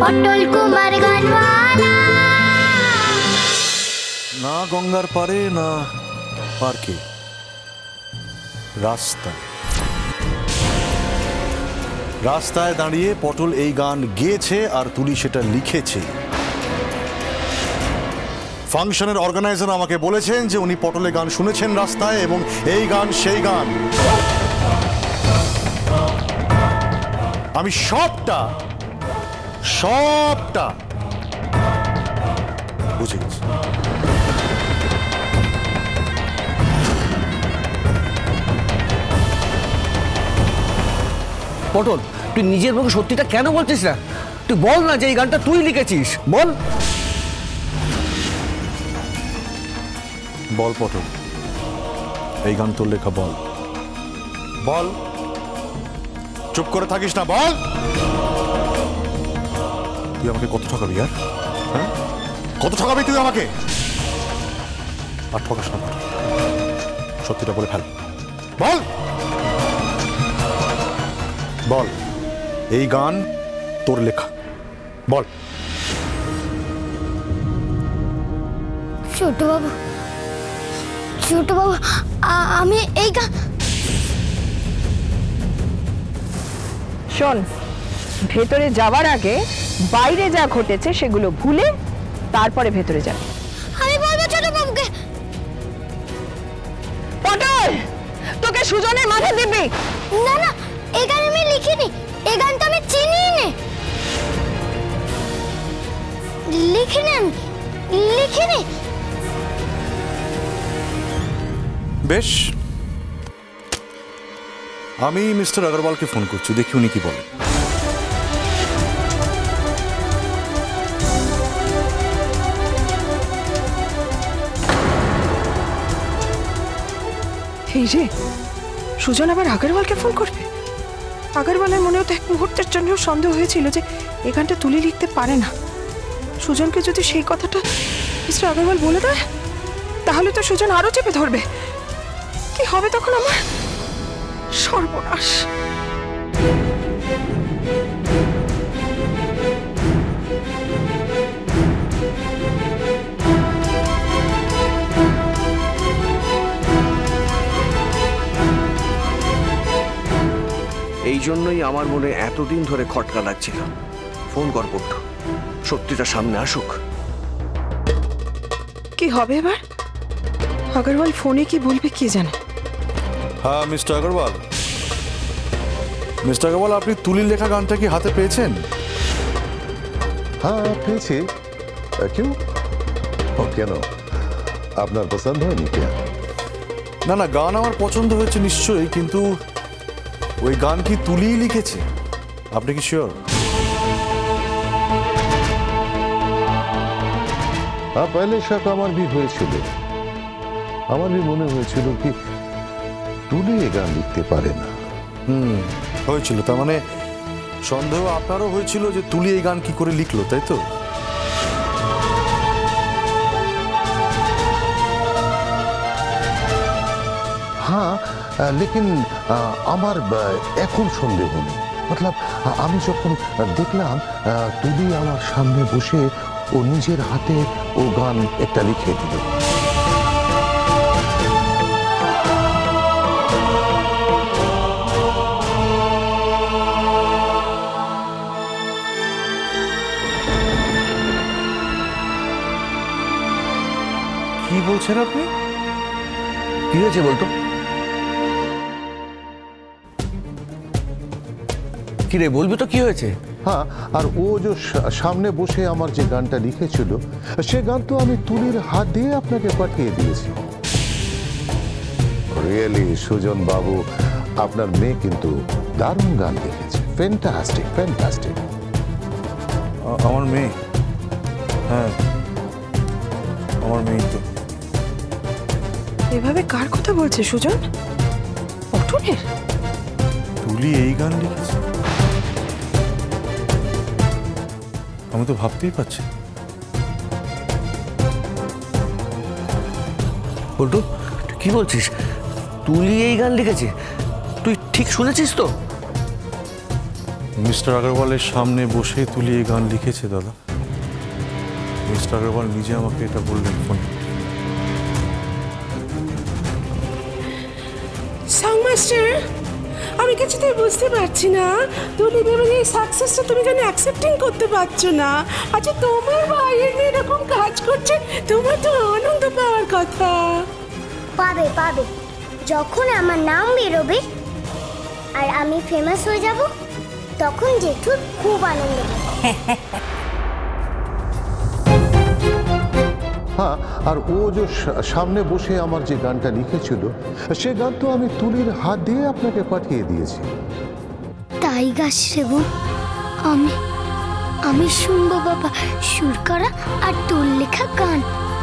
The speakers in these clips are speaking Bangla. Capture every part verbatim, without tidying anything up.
পটল কুমার গানওয়ালা। না গঙ্গার পারে না পার্কে, রাস্তায় রাস্তায় দাঁড়িয়ে পটল এই গান গেয়েছে আর তুলি সেটা লিখেছে। ফাংশনের অর্গানাইজার আমাকে বলেছেন যে উনি পটলের গান শুনেছেন রাস্তায় এবং এই গান সেই গান। আমি সবটা সবটা বুঝে গেছি। পটল, তুই নিজের মুখে সত্যিটা কেন বলছিস না? তুই বল না যে এই গানটা তুই লিখেছিস, বল। বল পটল, এই গান তোর লেখা, বল বল, চুপ করে থাকিস না, বল। তুই আমাকে কত ঠকাবি আর? হ্যাঁ, কত ঠকাবি তুই আমাকে? আর ঠকাস না, সত্যিটা বলে ফেল, বল বল এই গান তোর লেখা, বল। ছোট বাবু, ছোট বাবু, আমি এই গান। শোন, ভেতরে যাওয়ার আগে বাইরে যা ঘটেছে সেগুলো ভুলে তারপরে ভেতরে যা। আমি বলবো ছোট বাবুকে। পটল, তোকে সুজনের মাথা দিবি না না, এই গান আমি লিখিনি, এই গান তো আমি চিনি না। লিখিনি, আমি লিখিনি। বেশ, আমি মিস্টার আগরওয়ালকে ফোন করছি, দেখি উনি কি বলেন। এই যে সুজন আবার আগরওয়ালকে ফোন করবে? আগরওয়ালের মনেও তো এক মুহূর্তের জন্য সন্দেহ হয়েছিল যে এই গানটা তুলি লিখতে পারে না। সুজনকে যদি সেই কথাটা মিস্টার আগরওয়াল বলে দেয় তাহলে তো সুজন আরো চেপে ধরবে। কি হবে তখন আমার? সর্বনাশ। এই জন্যই আমার মনে এতদিন ধরে খটকা লাগছিল। ফোন কর পট্টু, সত্যিটা সামনে আসুক। কি হবে এবার? আগরওয়াল ফোনে কি বলবে কে জানে। হ্যাঁ মিস্টার আগরওয়াল, মিস্টার আগরওয়াল আপনি তুলির লেখা গানটা কি হাতে পেয়েছেন? হ্যাঁ পেয়েছি। কেউ কেন, আপনার পছন্দ হয়নি? না না, গান আমার পছন্দ হয়েছে নিশ্চয়ই, কিন্তু ওই গান কি তুলিই লিখেছে? আপনি কি শিওর? हाँ पहले शक আমার भी হয়েছিল। আমার भी মনে হয়েছিল কি তুলি এই গান লিখতে পারে না। হুম, হয়েছিল। তার মানে সন্দেহ আপনারও হয়েছিল যে তুলি এই গান কি করে লিখলো, তাই তো? হ্যাঁ, लेकिन আমার এখন সন্দেহ নেই। मतलब আমি যখন দেখলাম তুলি আমার সামনে বসে ও নিজের হাতে ও গান একটা লিখে দিল। কি বলছেন আপনি? কি হয়েছে বলতো? কি রে, বলবি তো কি হয়েছে? হ্যাঁ, আর ও যে সামনে বসে আমার যে গানটা লিখেছিল সে গান তো আমি তুলির হাত দিয়ে আপনাকে পাঠিয়ে দিয়েছি। রিয়েলি সুজন বাবু, আপনার মেয়ে কিন্তু দারুণ গান লিখেছে। Fantastic fantastic. আমার মেয়ে? হ্যাঁ, আমার মেয়ে তো। এভাবে কার কথা বলছে সুজন? পটলের? তুলি এই গান লিখেছে? আমি তো ভাবতেই পারছি। পল্টু, তুই কি বলছিস? তুলি এই গান লিখেছে? তুই ঠিক শুনেছিস তো? মিস্টার আগরওয়ালের সামনে বসে তুলি এই গান লিখেছে দাদা। মিস্টার আগরওয়াল নিজে আমাকে এটা বললেন ফোনে। সং মাস্টার, আমি কিছুতেই বুঝতে পারছি না তুলি দেবের এই সাকসেসটা তুমি কেন অ্যাকসেপ্টিং করতে পারছো না? আচ্ছা তোমার ভাইয়ের মেয়ে এরকম কাজ করছে, তোমার তো আনন্দ পাওয়ার কথা। পাবে পাবে, যখন আমার নাম বেরোবে আর আমি ফেমাস হয়ে যাব তখন জেঠুর খুব আনন্দ হবে। হ্যাঁ, আর ও যে সামনে বসে আমার যে গানটা লিখেছিল সে গান তো আমি তুলির হাত দিয়ে আপনাকে পাঠিয়ে দিয়েছি। তাই গাছ বোন, আমি আমি শুনবো বাবা সুর করা আর তোর লেখা গান।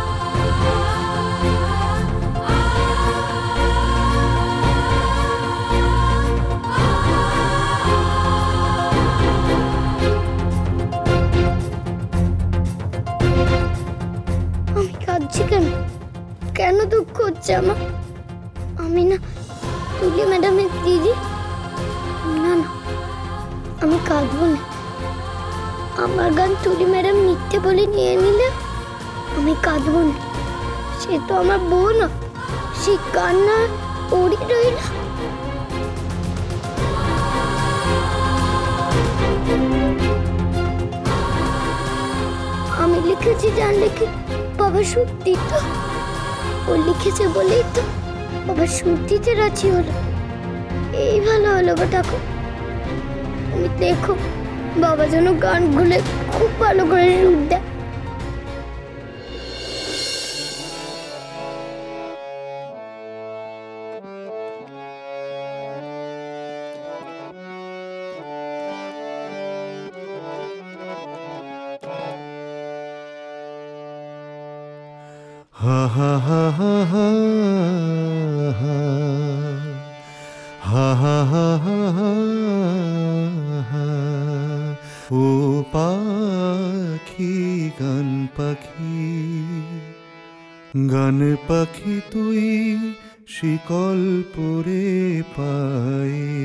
আমি কাঁদছি কেন? কেন দুঃখ হচ্ছে আমার? আমি না তুলি ম্যাডামের দিদি? না না, আমি কাঁদবো না। আমার গান তুলি ম্যাডাম লিখতে বলে নিয়ে নিলে আমি কাঁদবো না। সে তো আমার বউ না, সে কান্না পড়ে রইল। আমি লিখেছি জানলে কি বাবা সুর দিত? ও লিখেছে বলেই তো বাবা সুর দিতে রাজি হলো। এই ভালো হলো গো ঠাকুর। তুমি দেখো বাবা যেন গানগুলো খুব ভালো করে সুর দেয়। হা হা হা হা হা হা হা হা হা হা হা। ও পাখি গান পাখি, গান পাখি তুই শিকল পরে পায়ে,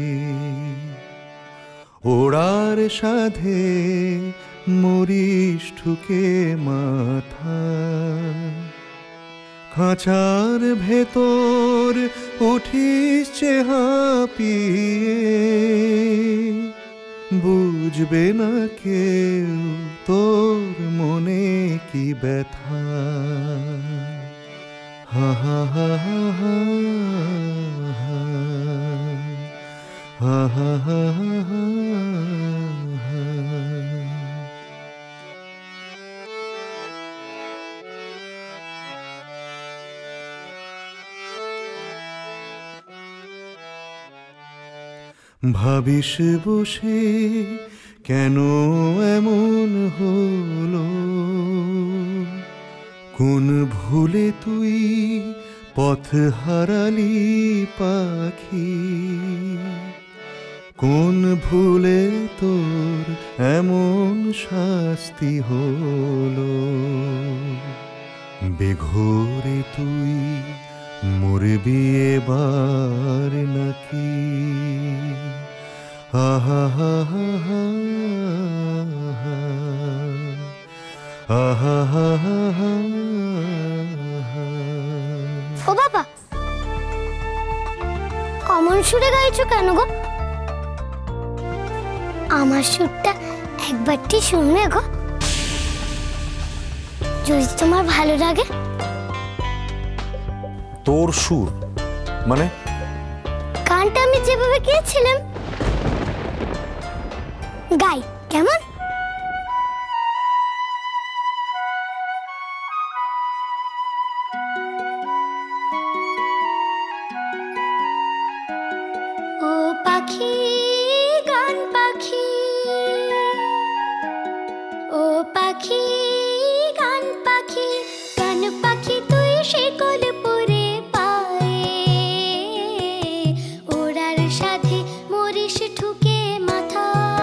ওড়ার সাধে মরিস ঠুকে মাথা, খাঁচার ভেতর উঠিস হাঁপিয়ে, বুঝবে না কেউ তোর মনে কি ব্যথা। হা হা হা হা হা হা হা হা হা। ভাবিস বসে কেন এমন হলো, কোন ভুলে তুই পথ হারালি পাখি, কোন ভুলে তোর এমন শাস্তি হলো, বেঘোরে তুই মরবি এবার নাকি। হা হা হা হা হা হা হা হা। ও বাবা, অমন সুরে গাইছো কেন গো? আমার সুরটা একবারটি শুনবে গো, যদি তোমার ভালো লাগে। তোর সুর মানে? গানটা আমি যেভাবে গেয়েছিলাম গাই, কেমন? ও পাখি গান পাখি, ও পাখি গান পাখি, গান পাখি তুই শিকল পরে পায়ে, ওড়ার সাথে মরিস ঠুকে মাথা,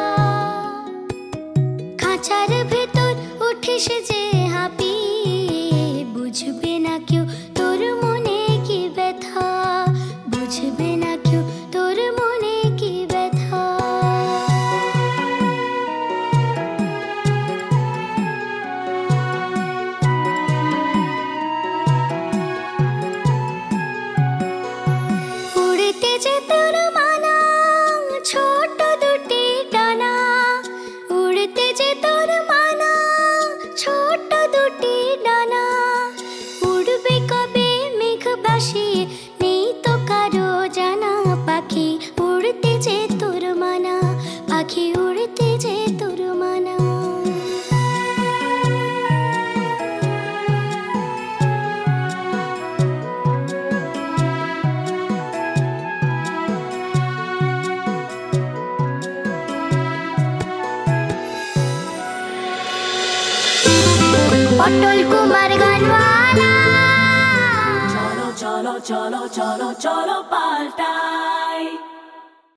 খাঁচার ভেতর উঠিস যে হাঁপিয়ে, বুঝবে না কেউ তোর মনে কি ব্যথা, বুঝবে না কেউ তোর মনে কি ব্যথা। পাখি উড়তে যে তোর মানা পটল কুমার গানওয়ালা চলো চলো চলো চলো চলো পাল্টাই